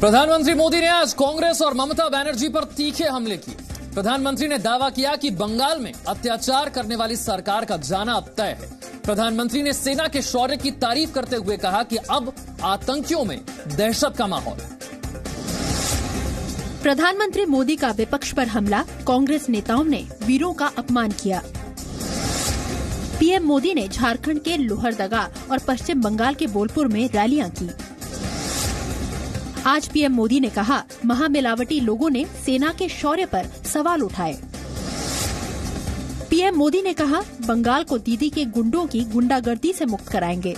प्रधानमंत्री मोदी ने आज कांग्रेस और ममता बनर्जी पर तीखे हमले किए। प्रधानमंत्री ने दावा किया कि बंगाल में अत्याचार करने वाली सरकार का जाना अब तय है। प्रधानमंत्री ने सेना के शौर्य की तारीफ करते हुए कहा कि अब आतंकियों में दहशत का माहौल है। प्रधानमंत्री मोदी का विपक्ष पर हमला, कांग्रेस नेताओं ने वीरों का अपमान किया। पीएम मोदी ने झारखंड के लोहरदगा और पश्चिम बंगाल के बोलपुर में रैलियां की। आज पीएम मोदी ने कहा, महामिलावटी लोगों ने सेना के शौर्य पर सवाल उठाए। पीएम मोदी ने कहा, बंगाल को दीदी के गुंडों की गुंडागर्दी से मुक्त कराएंगे।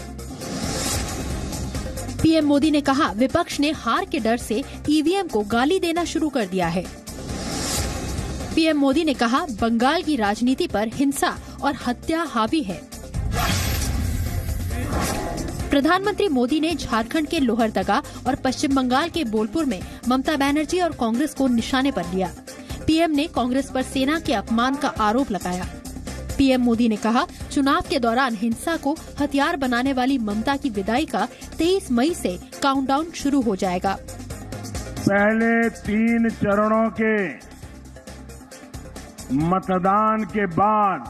पीएम मोदी ने कहा, विपक्ष ने हार के डर से ईवीएम को गाली देना शुरू कर दिया है। पीएम मोदी ने कहा, बंगाल की राजनीति पर हिंसा और हत्या हावी है। प्रधानमंत्री मोदी ने झारखंड के लोहरदगा और पश्चिम बंगाल के बोलपुर में ममता बनर्जी और कांग्रेस को निशाने पर लिया। पीएम ने कांग्रेस पर सेना के अपमान का आरोप लगाया। पीएम मोदी ने कहा, चुनाव के दौरान हिंसा को हथियार बनाने वाली ममता की विदाई का 23 मई से काउंटडाउन शुरू हो जाएगा। पहले 3 चरणों के मतदान के बाद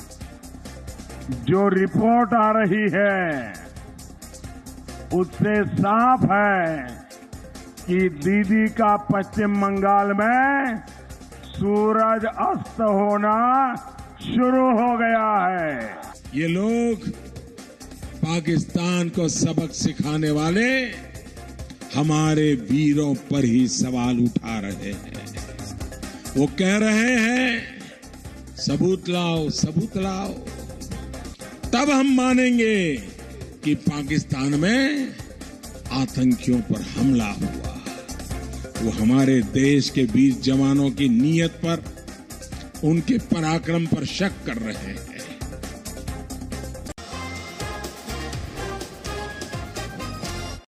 जो रिपोर्ट आ रही है उससे साफ है कि दीदी का पश्चिम बंगाल में सूरज अस्त होना शुरू हो गया है। ये लोग पाकिस्तान को सबक सिखाने वाले हमारे वीरों पर ही सवाल उठा रहे हैं। वो कह रहे हैं, सबूत लाओ, सबूत लाओ, तब हम मानेंगे कि पाकिस्तान में आतंकियों पर हमला हुआ। वो हमारे देश के वीर जवानों की नीयत पर, उनके पराक्रम पर शक कर रहे हैं।